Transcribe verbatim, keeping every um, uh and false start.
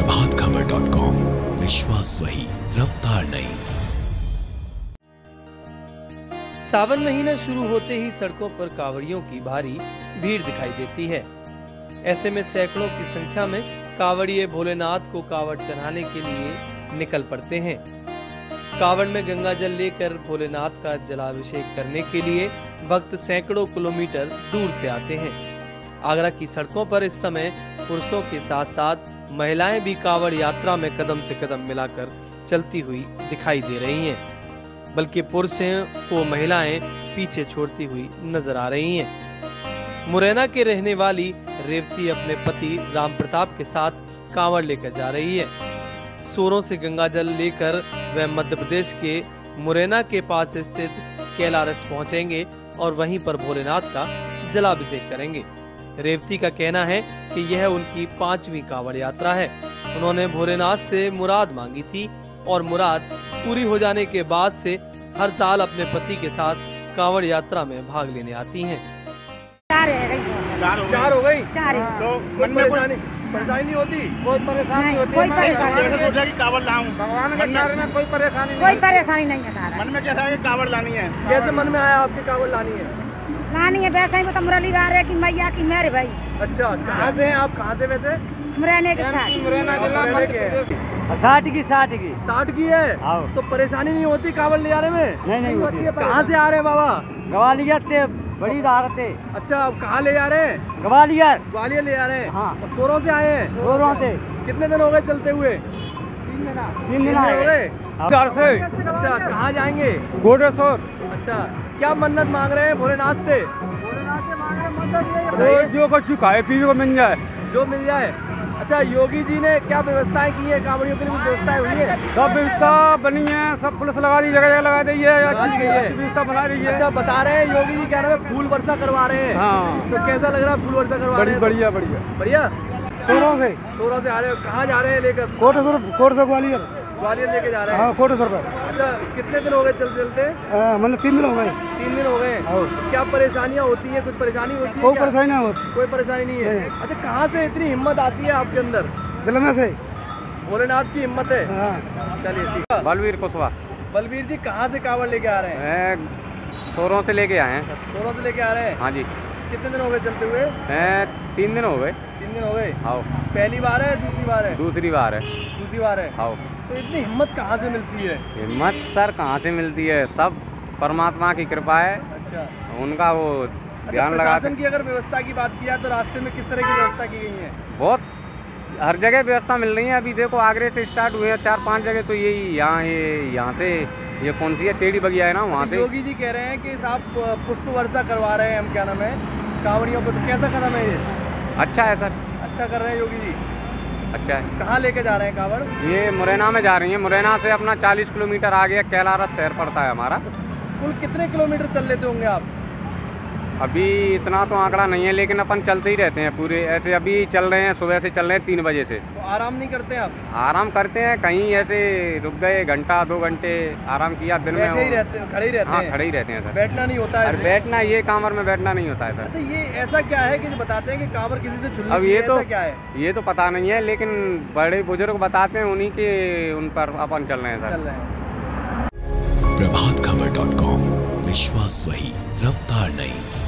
Prabhat Khabar dot com, विश्वास वही, रफ्तार नहीं। सावन महीना शुरू होते ही सड़कों पर कांवड़ियों की भारी भीड़ दिखाई देती है। ऐसे में सैकड़ों की संख्या में कांवड़िए भोलेनाथ को कांवड़ चढ़ाने के लिए निकल पड़ते हैं। कांवड़ में गंगा जल लेकर भोलेनाथ का जलाभिषेक करने के लिए भक्त सैकड़ों किलोमीटर दूर से आते हैं। आगरा की सड़कों पर इस समय पुरुषों के साथ साथ महिलाएं भी कांवड़ यात्रा में कदम से कदम मिलाकर चलती हुई दिखाई दे रही हैं, बल्कि पुरुषों को महिलाएं पीछे छोड़ती हुई नजर आ रही हैं। मुरैना के रहने वाली रेवती अपने पति राम प्रताप के साथ कांवड़ लेकर जा रही है। सोरों से गंगा जल लेकर वह मध्य प्रदेश के मुरैना के पास स्थित कैलारस पहुंचेंगे और वहीं पर भोलेनाथ का जलाभिषेक करेंगे। रेवती का कहना है कि यह उनकी पांचवी कांवड़ यात्रा है। उन्होंने भोलेनाथ से मुराद मांगी थी और मुराद पूरी हो जाने के बाद से हर साल अपने पति के साथ कांवड़ यात्रा में भाग लेने आती हैं। चार है चार हो गई। चार तो मन में परेशानी परेशानी नहीं होती? कोई परेशानी नहीं, होती कोई है? परेशानी सोचा कि कांवड़ लाऊं, भगवान के कार्य में कोई परेशानी कोई परेशानी नहीं है। मन में क्या था कि कांवड़ लानी है? कैसे मन में आया आपकी कांवड़ लानी है? लानी है वैसे ही तो मुरली गा रहे की मैया की मेरे भाई। अच्छा, कहाँ से हैं आप? कहाँ से वैसे? मुरैना के साथ मुरैना जिला के। साठ की साठ की साठ की है तो परेशानी नहीं होती कांवड़ ले जाने में? नहीं नहीं होती। कहाँ से आ रहे हैं बाबा? ग्वालियर से बड़ी दार से। अच्छा, अब कहाँ ले जा रहे हैं? ग्वालियर ग्वालियर ले जा रहे हैं। हाँ। और सोरों से आए हैं? सोरों से। कितने दिन हो गए चलते हुए? तीन दिन हो गए। चार से। अच्छा, कहाँ जाएंगे? गोडेश्वर। अच्छा, क्या मन्नत मांग रहे हैं भोलेनाथ से? जो कुछ खाए पीने को मिल जाए, जो मिल जाए। अच्छा, योगी जी ने क्या व्यवस्थाएं की है? कांवड़ियों के लिए व्यवस्थाएं हुई है? सब व्यवस्था बनी है, सब पुलिस लगा रही है, जगह जगह लगा दी है, व्यवस्था बना रही है। अच्छा, बता रहे हैं योगी जी कह रहे हैं फूल वर्षा करवा रहे हैं। हाँ। तो कैसा लग रहा है फूल वर्षा करवा रहे हैं? बढ़िया बढ़िया बढ़िया। सोरों से सोरों से आ रहे हो? कहाँ जा रहे हैं लेकर? कोटेश्वर। कोटेश्वर ग्वालियर। ग्वालियर लेके जा रहे हैं? हाँ, कोटेश्वर पर। अच्छा, कितने दिन हो गए चलते चलते? मतलब तीन दिन हो गए। तीन दिन हो गए। क्या परेशानियाँ होती है? कुछ परेशानी होती है? कोई परेशानी नहीं होती। कोई परेशानी नहीं है। अच्छा, कहाँ से इतनी हिम्मत आती है आपके अंदर? दिल में से भोलेनाथ की हिम्मत है। चलिए ठीक है। बलवीर कुशवाहा। बलवीर जी कहाँ से कांवड़ लेके आ रहे हैं? सोरों से लेके आए हैं। सोरों से लेके आ रहे हैं? हाँ जी। कितने दिन हो गए चलते हुए? तीन दिन हो गए। तीन दिन हो गए। हाँ। पहली बार है दूसरी बार है? दूसरी बार है। दूसरी बार है। हाँ। तो इतनी हिम्मत कहाँ से मिलती है? हिम्मत सर कहाँ से मिलती है? सब परमात्मा की कृपा है। अच्छा, उनका वो ध्यान लगा। प्रशासन की अगर व्यवस्था की बात किया तो रास्ते में किस तरह की व्यवस्था की गई है? बहुत हर जगह व्यवस्था मिल रही है। अभी देखो आगरे से स्टार्ट हुए हैं चार पांच जगह, तो यही यहाँ ये यहाँ से ये कौन सी है टेढ़ी बगिया है ना, वहाँ से। योगी जी कह रहे हैं कि साहब पुष्प वर्षा करवा रहे हैं, हम क्या नाम है कांवड़ियों को, तो कैसा कदम है ये? अच्छा है सर। अच्छा कर रहे हैं योगी जी। अच्छा है। कहाँ लेके जा रहे हैं कांवड़? ये मुरैना में जा रही है। मुरैना से अपना चालीस किलोमीटर आगे कैलारस शहर पड़ता है हमारा। कुल कितने किलोमीटर चल लेते होंगे आप? अभी इतना तो आंकड़ा नहीं है, लेकिन अपन चलते ही रहते हैं पूरे। ऐसे अभी चल रहे हैं, सुबह से चल रहे हैं तीन बजे से। तो आराम नहीं करते आप? आराम करते हैं, कहीं ऐसे रुक गए घंटा दो घंटे आराम किया दिन में। बैठे ही रहते हैं? खड़े ही रहते हाँ, हैं? खड़े ही रहते हैं सर। बैठना नहीं होता है? और बैठना ये कांवर में बैठना नहीं होता है सर। अच्छा, ये ऐसा क्या है कि जो बताते हैं कि कांवर किसी से छुड़नी अब ये चाहिए, तो ऐसा क्या है? ये तो पता नहीं है, लेकिन बड़े बुजुर्ग बताते हैं, उन्हीं के उन पर अपन चल रहे हैं सर। चल रहे हैं। प्रभात खबर डॉट कॉम, विश्वास वही, रफ्तार नहीं।